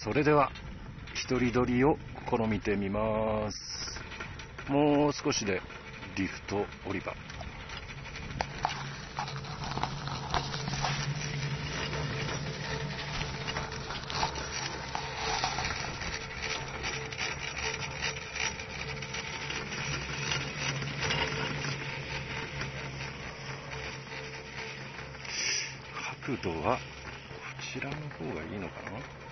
それでは一人撮りを試みてみます。もう少しでリフト降り場。角度はこちらの方がいいのかな。